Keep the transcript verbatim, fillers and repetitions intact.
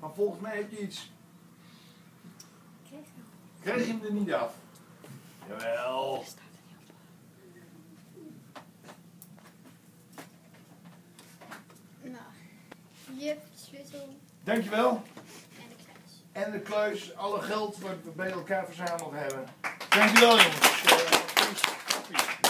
Maar volgens mij heb je iets. Kreeg je hem? Kreeg je hem er niet af? Jawel. Nou, hier heb je de sleutel Dankjewel. en de kluis. En de kluis, alle geld wat we bij elkaar verzameld hebben. Dankjewel jongens. Uh,